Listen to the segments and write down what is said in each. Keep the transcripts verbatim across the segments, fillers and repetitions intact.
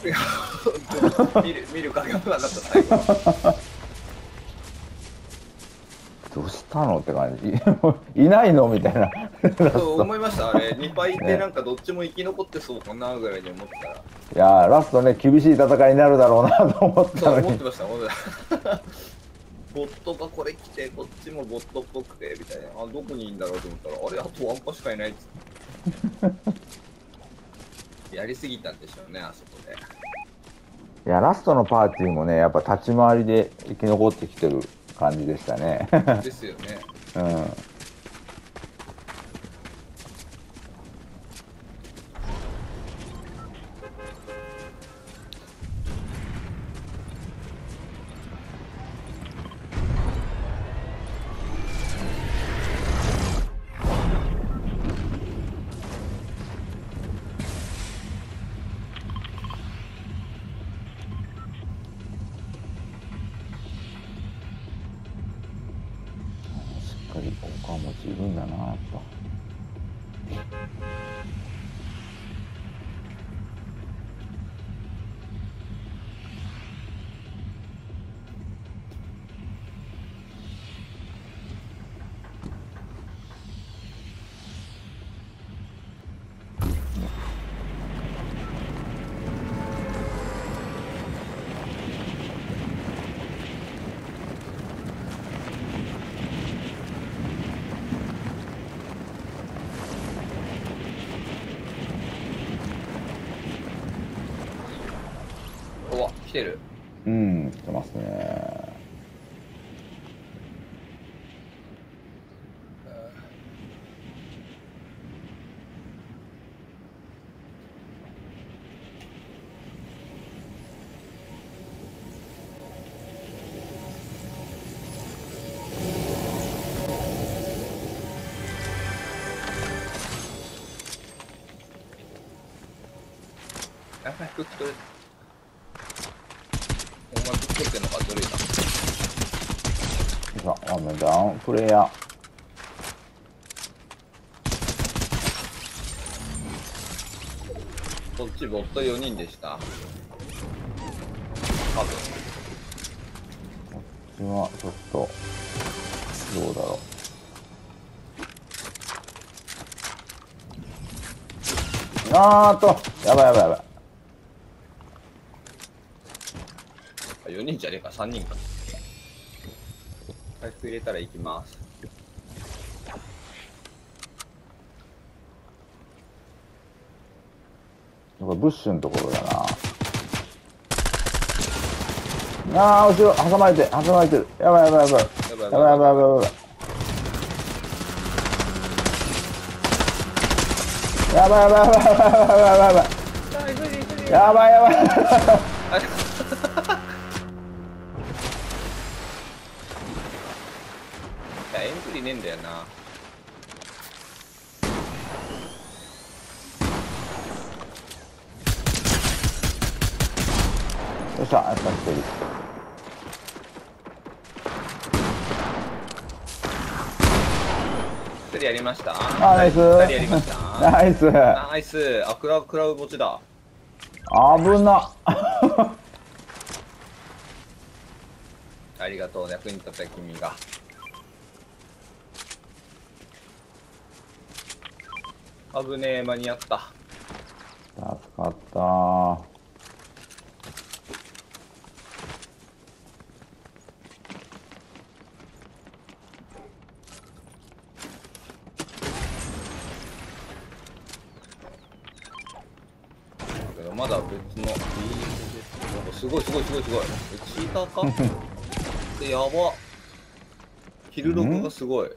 いや本当に見る見る影もなかった最後。 どうしたのって感じ。いないのみたいな。 そう思いました。あれにパイってなんかどっちも生き残ってそうかなぐらいに思ったら、 いやー、ラストね、厳しい戦いになるだろうなと思ったのに。 そう思ってました思ってましたボットがこれ来てこっちもボットっぽくてみたいな、あどこにいいんだろうと思ったら、あれあとワンパしかいないっつってやりすぎたんでしょうね、あそこで。 いや、ラストのパーティーもね、やっぱ立ち回りで生き残ってきてる感じでしたね。 ですよね。 うん。しっかりお顔持ちいるんだな、やっぱ。 うわ来てる。 うん、来てますね。 やばい服着とる。お前服着ってんのかずるいな。 さあ、ワンダウン、プレイヤー。 こっちボットよにんでした。多分。 こっちはちょっと、どうだろう。あーっと、やばいやばいやばい。 あよにんじゃねえか、さんにんか。回復入れたら行きます。 これブッシュのところだな。ああ、後ろ、挟まれて、挟まれてる。やばいやばいやばい。 やばいやばいやばいやばいやばい。やばいやばいやばいやばいやばいやばいやばい。やばいやばい。 あれいやエントリーねえんだよな。 よっしゃ、やった、一人。 一人やりました。 あ、ナイス。 二人やりました。 ナイス。 ナイス。あ、クラウクラウ持ちだ。 危な。 ありがとう、役に立った君が。危ねえ、間に合った。 助かったー。 まだ別の ビーエム です。すごいすごいすごいすごい。チーターかでやば。キルログがすごい。 や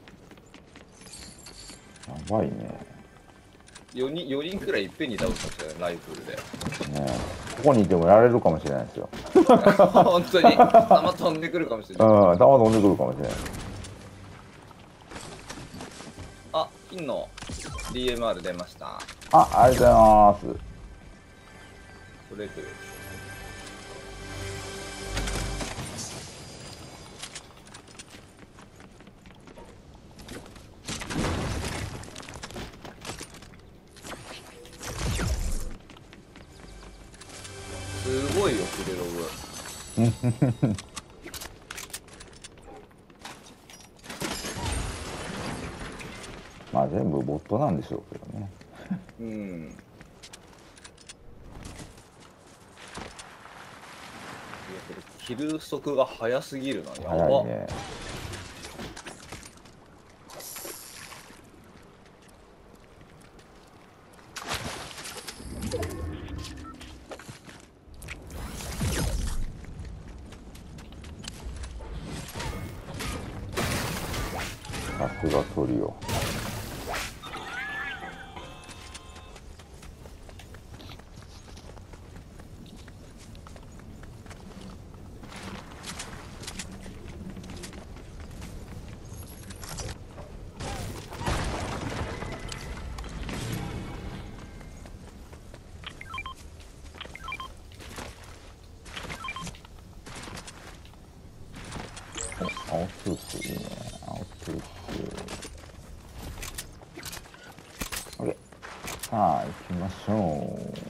ばいね。 よにん、よにんくらいいっぺんに倒すかもしれない、ライフルで。 ねえ、ここにいてもやられるかもしれないですよ。 本当に弾飛んでくるかもしれない。 うん、弾飛んでくるかもしれない。 あ、金の ディーエムアール 出ました。 あ、ありがとうございます。 それぞれ。すごいよキルログ。 まあ全部ボットなんでしょうけどね。 うん。いやけどキル速が速すぎるな。やば早いね。さすがトリオ。青スーツいいね。青スーツ。OK。さあ、行きましょう。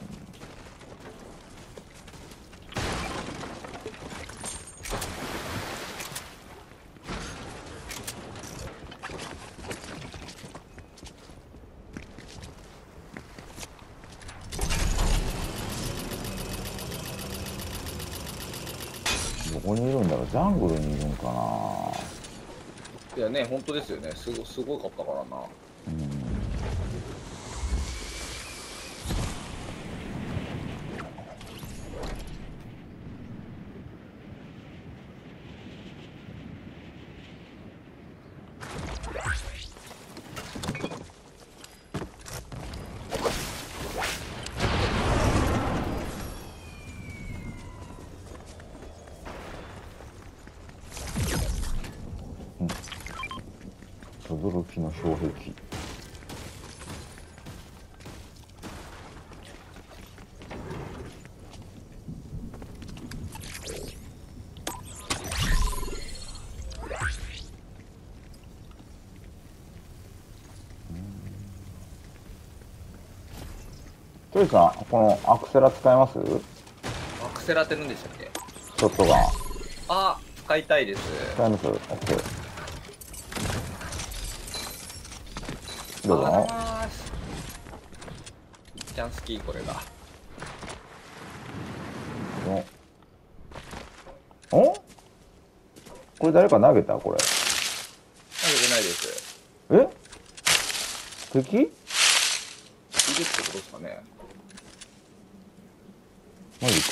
どこにいるんだろう。ジャングルにいるんかな。 いやね、本当ですよね。すごすごかったからな。 うん。驚きの障壁。トリさん、このアクセラ使います？ アクセラって何でしたっけ？ ショットガン。 あ、使いたいです。 使います？オッケー。どうぞ。 ありがとうございます。ちゃん好きこれが。 おおこれ誰か投げたこれ。 投げてないです。 え敵？ いるってことですかね。 マジか。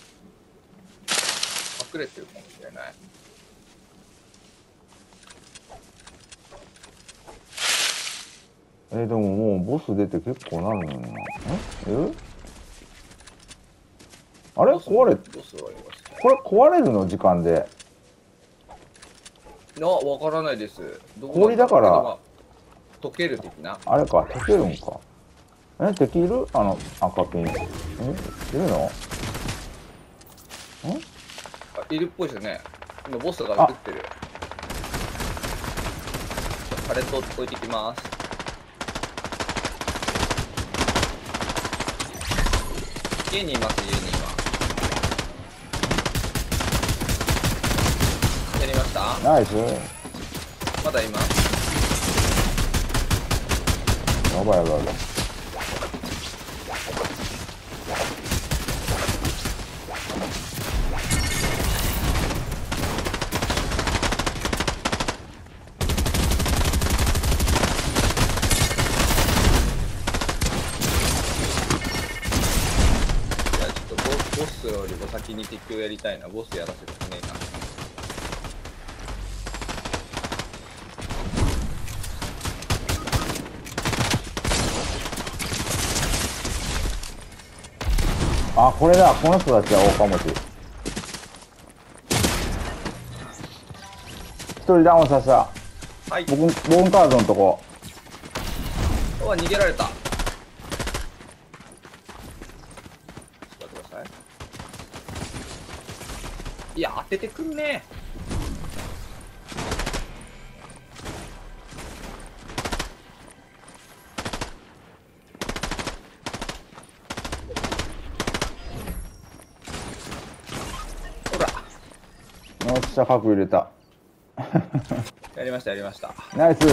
隠れてるかもしれない。 えー、でももうボス出て結構なるのにな。えあれ壊れ、 ボスはありますね。 これ壊れるの時間で。 あ、わからないです。どう氷だからまあ溶ける的な。 あれか、溶けるんか。え、敵いるあの赤ピン。えいるのんあ、いるっぽいですね。今ボスが撃ってる。パレット置いてきます。家にいます、家に今。やりました？ ナイス。 まだいます。 やばいやばいやばい。 ボスよりも先に敵をやりたいな。ボスやらせてねえな。 あ、これだ。この人たちは大かもし。一人ダウンさせた。 はい。 僕、ボーンカードのとこ。 うわ、逃げられた。ちょっと待ってください。いや、当ててくんね。 よっしゃ、核入れた。 やりましたやりました。 ナイス。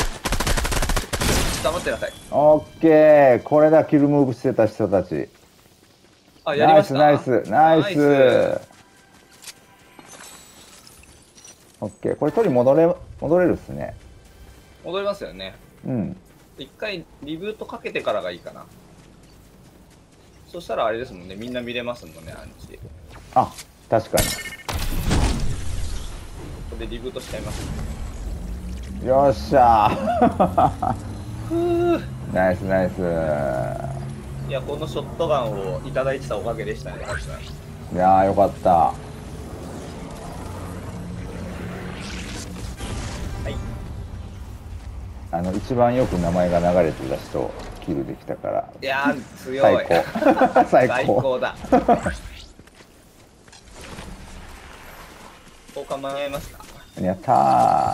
黙ってなさい。 オッケー。これだ、キルムーブしてた人たち。 あ、やりました。 ナイス、ナイス、ナイス。 ナイスオッケー。これ取り戻れ、戻れるっすね。 戻りますよね。 うん。 一回リブートかけてからがいいかな。そしたらあれですもんね、みんな見れますもんね、アンチ。 あ、確かここでリブートしちゃいます。 に。よっしゃー。 ふぅ。 ナイス、ナイス。 いや、このショットガンをいただいてたおかげでしたね、確かに。 いやー、よかった。 はい。 あの、一番よく名前が流れてた人、キルできたから。 いやー、強い。 最高。最最高。 高だ。交換間に合いますか？ やった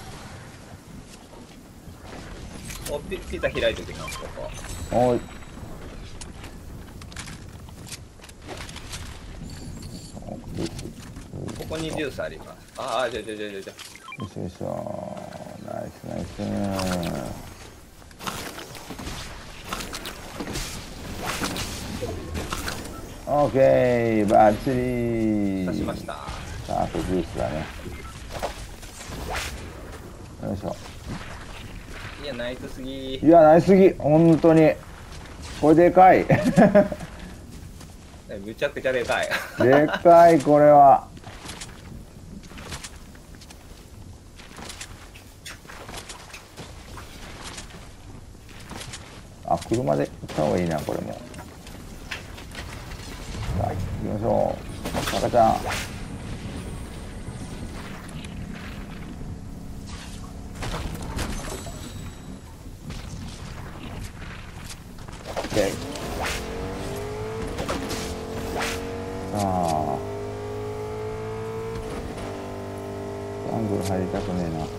おピ、ピザ開いておきます、ここ。 ー。おい。 ここにジュースあります。ああ、じゃじゃじゃじゃじゃ。 よいしょよいしょ。ナイスナイス。オッケー、バッチリ刺しました。 さあ、あとジュースだね。よいしょ。 いや、ナイスすぎ。 いや、ナイスすぎ。本当に。これでかい。 むちゃくちゃでかい。 でかい、これは。あ、車で行った方がいいな、これも。さあ、行きましょう。赤ちゃん。OK。さあ。アングル入りたくねえな。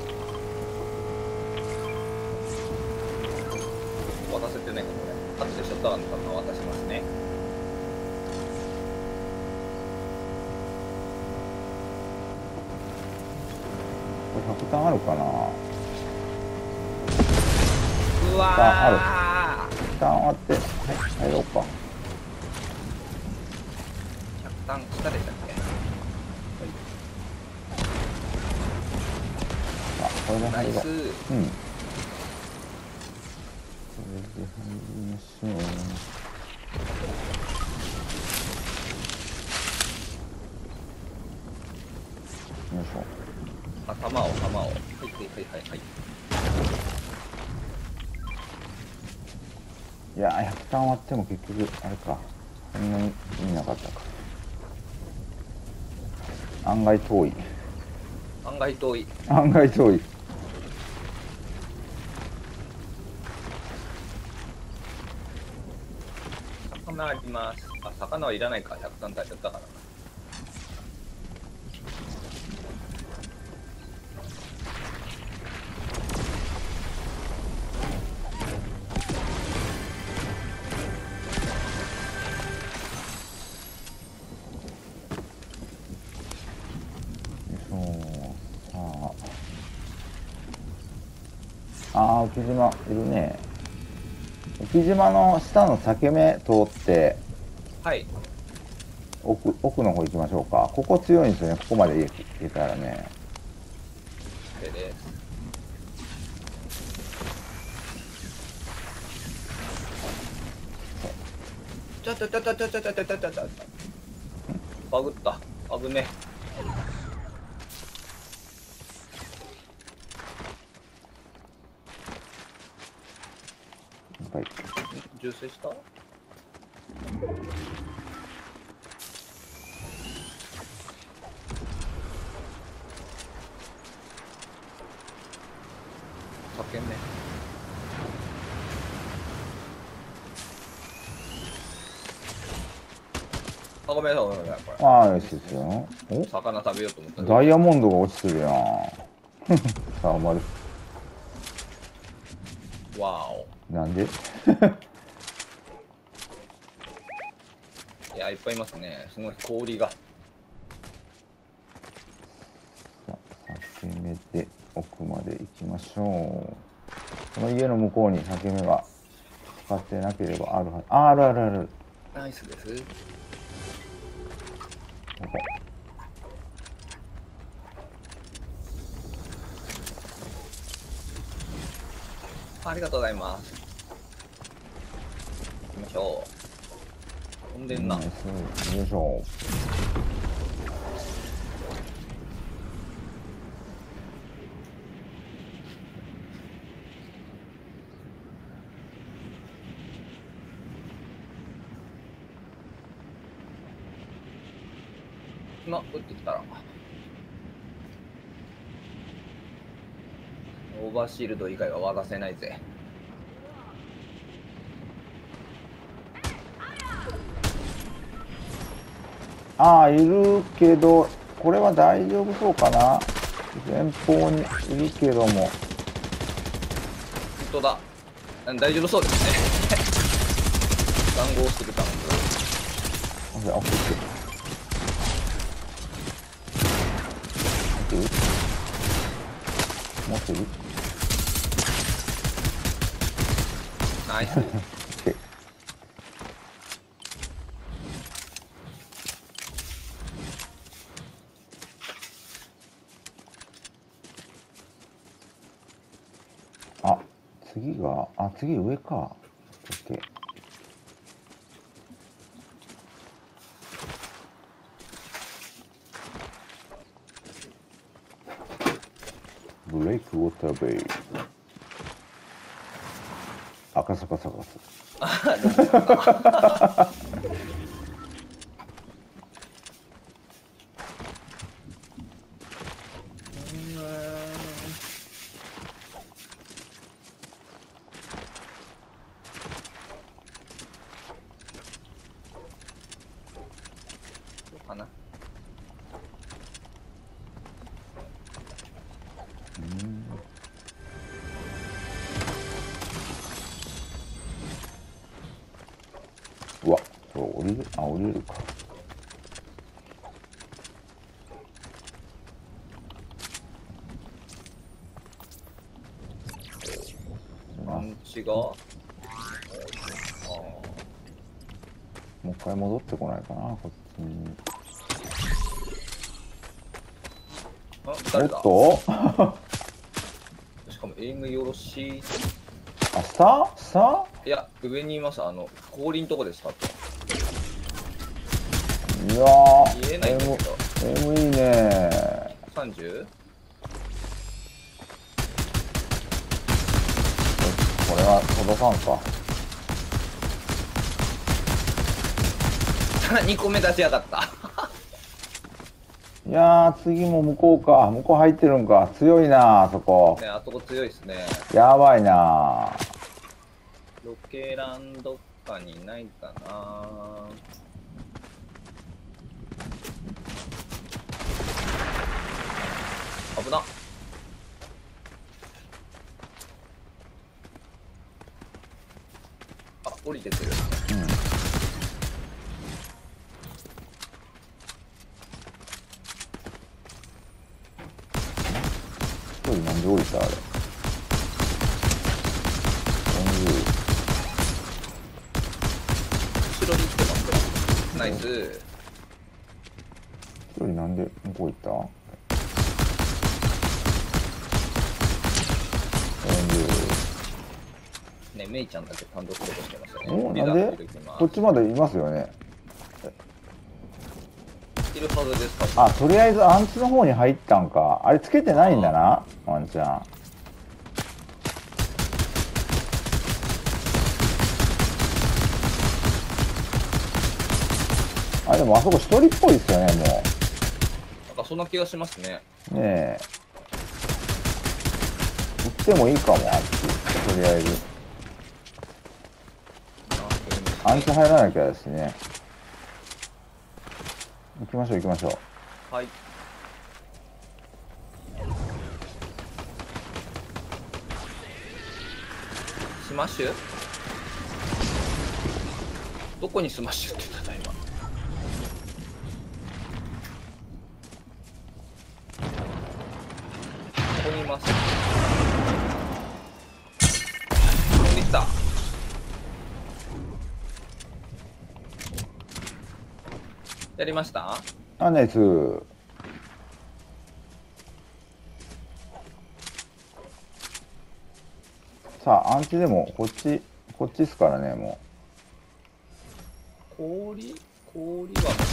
渡せてないか、これ。後でショットガンの弾渡しますね。 これひゃくターンあるかな。 うわあー。 ターンあって、はい、入ろうか。 ひゃくターン下でしたっけ？ あ、これでナイス。 入ろう。うん。これで入りましょう。よいしょ。 あ、弾を、弾を。はい、はい、はい、はいはい。 いやー、ひゃくターン割っても結局、あれか。そんなに意味なかったか。案外遠い。 案外遠い。 案外遠い。 魚あります。あ、魚はいらないか。ひゃくターン耐えちゃったからな。 ああ、浮島いるね。浮島の下の裂け目通ってはい。 奥奥の方行きましょうか。ここ強いんですよね。ここまで行けたらね。 OK です。ちょちょちょちょちょちょちょちょちょちょちょ。バグった。危ね。 はい。 重生した？叫んね。あ、ごめんなさい、ごめんなさい、これ。 ああ、よしですよ。お、 魚食べようと思ったら。 ダイヤモンドが落ちてるやん。さあ、丸。 わーお。 なんでいや、いっぱいいますね。すごい氷が。 攻めて奥まで行きましょう。この家の向こうに裂け目がかかってなければあるはず。あ、あるあるある。 ナイスです。 ここ。 ありがとうございます。行きましょう。飛んでんな。 ナイス。よいしょ。 今撃ってきたらオーバーシールド以外は渡せないぜ。 ああ、いるけど、これは大丈夫そうかな。前方にいるけども。 本当だ。うん大丈夫そうですね。談合してくたので。 あ、オッケー。もうすぐナイス。 あ、次が、あ、次上か。オッケー。ブレイクウォーターベイ。赤坂サカス。 そうかな。 うわ、これ降りる、あ、降りれるか。 パンチが。あもう一回戻ってこないかな、こっちに。 あ、誰だ。 おっとしかもエイムよろしい。 あ、下下いや、上にいます。あの、氷のとこですかって。 いやー、 見えないんだけど。 M、M いいね。 さんじゅう？ これは届かんか。 にこめ出しやがった。 いやー、次も向こうか。向こう入ってるんか。強いな、あそこ。 ね、あそこ強いですね。 やばいな。 ロケランどっかにないかな。危なっ。あ、降りてくる。 うん。一人なんで降りたあれ。 後ろに来てますよ。ナイス。 一人なんで向こう行った？ ね、メイちゃんだけ単独で落としてますよね。 お、なんでこっちまでいますよね。 いるはずですか。 あ、とりあえずアンチの方に入ったんか。あれつけてないんだな、ワンちゃん。あ、でもあそこ一人っぽいですよね、もなんかそんな気がしますね。 う。ねえ。行ってもいいかも、あっち。とりあえず。アンチ入らなきゃですね。行きましょう、行きましょう。 はい。スマッシュ？どこにスマッシュって言ったんだ今。 にいます。飛んできた。やりました。 あ、ナイス。さあ、アンチでも、こっち、こっちっすからね、も氷氷は持ってないのか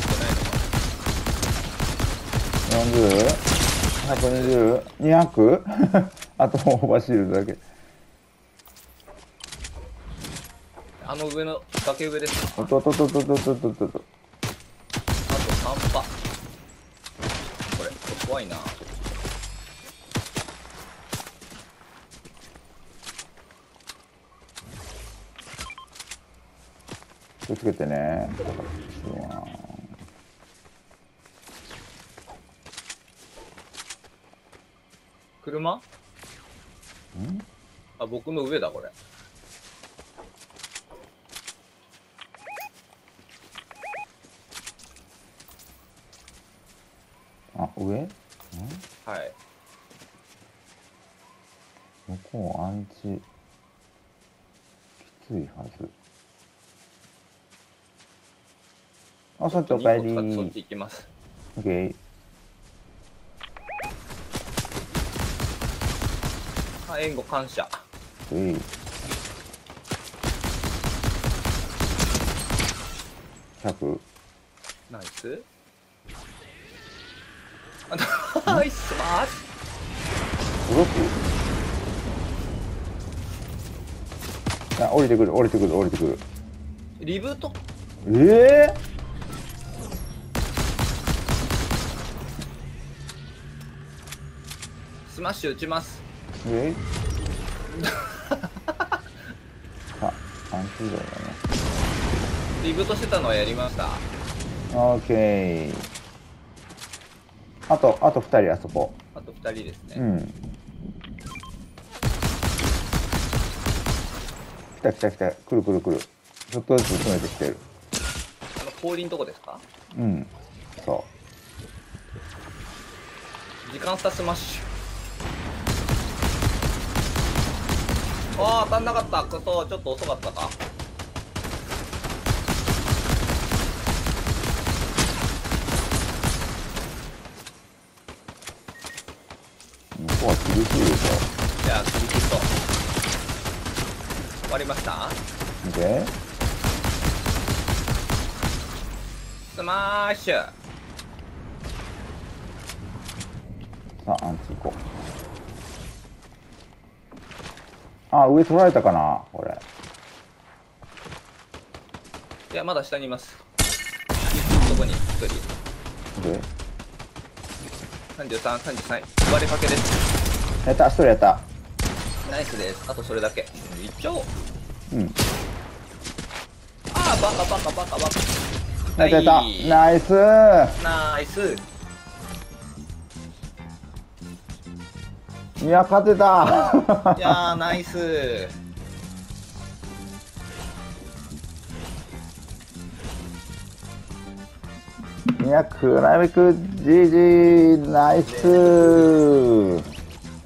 う。よんじゅう、ひゃくにじゅう、にひゃく あとオーバーシールドだけ。 な。あの上の崖上ですか。 おっとっとっとっとっとっとっとっとっと。 あとさんパ。これ怖いな。 気をつけてね。 車？ ん？ あ、僕の上だこれ。 あ、上？ん？ はい。 向こうアンチきついはず。あ、そっちおかえりそっー。 ち行きます。 オッケー。 あ、援護感謝。 うい。ひゃく。 ナイス。あ、ナイスマス。 動く。あ、降りてくる、降りてくる、降りてくる。 リブート。 ええスマッシュ打ちます。 ー、えいあ、アンチだよね。 リブートしてたのはやりました。 オッケー。あと、あとふたりあそこ。 あとふたりですね。 うん。来た来た来た。来る来る来る。ちょっとずつ詰めてきてる。 あの氷のとこですか。 うん。そ時間差スマッシュ。ああ、当たんなかった。そう、ちょっと遅かったか。 う。向こうは厳しいでしじゃあ、次ヒット。終わりました。 ょ。で、 スマッシュ。 さあ、アンチ行こう。あ、上取られたかなこれ。 いや、まだ下にいます。そこにひとり。 で、 さんじゅうさん、さんじゅうさん。割れかけです。 やった、一人やった。 ナイスです。あとそれだけ。いっちゃおう。 うん。 ああ、バカバカバカバカ。 やったやった。 はいナイス。 ナイス。 いや、勝てた。 いやー、ナイス。 いや、クラミク ジージー、ナイス。